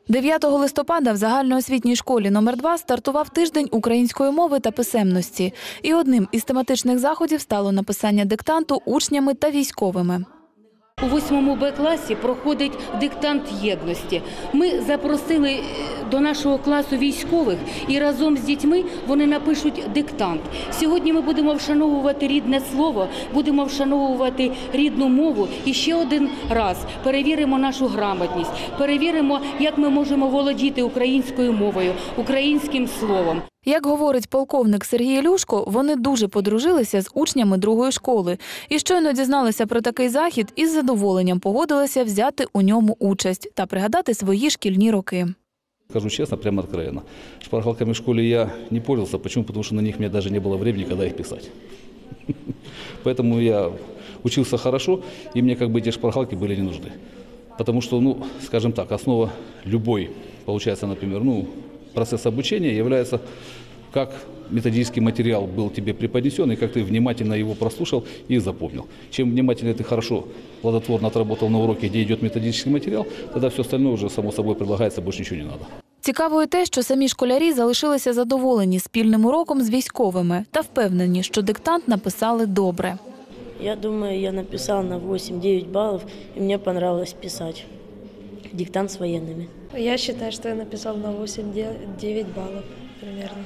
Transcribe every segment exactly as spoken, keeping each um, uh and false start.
дев'ятого листопада в загальноосвітній школі номер два стартував тиждень української мови та писемності. І одним із тематичних заходів стало написання диктанту учнями та військовими. У восьмому Б класі проходить диктант єдності. Ми запросили до нашого класу військових і разом з дітьми вони напишуть диктант. Сьогодні ми будемо вшановувати рідне слово, будемо вшановувати рідну мову і ще один раз перевіримо нашу грамотність, перевіримо, як ми можемо володіти українською мовою, українським словом. Як говорить полковник Сергій Люшко, вони дуже подружилися з учнями другої школи. І щойно дізналися про такий захід, із задоволенням погодилися взяти у ньому участь та пригадати свої шкільні роки. Скажу честно, прямо откровенно. Шпаргалками в школе я не пользовался. Почему? Потому что на них у меня даже не было времени, когда их писать. Поэтому я учился хорошо, и мне как бы эти шпаргалки были не нужны. Потому что, ну, скажем так, основа любой, получается, например, ну, процесс обучения является, как методический материал был тебе преподнесен, и как ты внимательно его прослушал и запомнил. Чем внимательнее ты хорошо, плодотворно отработал на уроке, где идет методический материал, тогда все остальное уже само собой предлагается, больше ничего не надо. Цікаво і те, що самі школярі залишилися задоволені спільним уроком з військовими та впевнені, що диктант написали добре. Я думаю, я написал на восемь-девять баллов, и мне понравилось писать диктант с военными. Я считаю, что я написал на восемь-девять баллов примерно.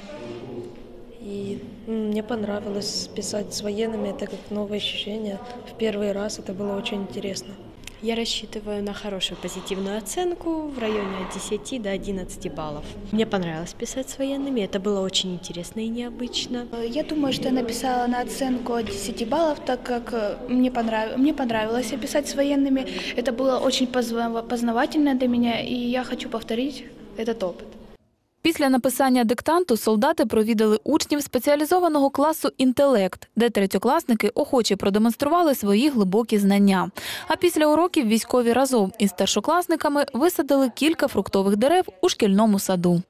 И мне понравилось писать с военными, это как новое ощущение. В первый раз это было очень интересно. Я рассчитываю на хорошую позитивную оценку в районе от десяти до одиннадцати баллов. Мне понравилось писать с военными, это было очень интересно и необычно. Я думаю, что я написала на оценку от десяти баллов, так как мне понравилось, мне понравилось писать с военными. Это было очень познавательно для меня, и я хочу повторить этот опыт. Після написання диктанту солдати провідали учнів спеціалізованого класу «Інтелект», де третьокласники охоче продемонстрували свої глибокі знання. А після уроків військові разом із старшокласниками висадили кілька фруктових дерев у шкільному саду.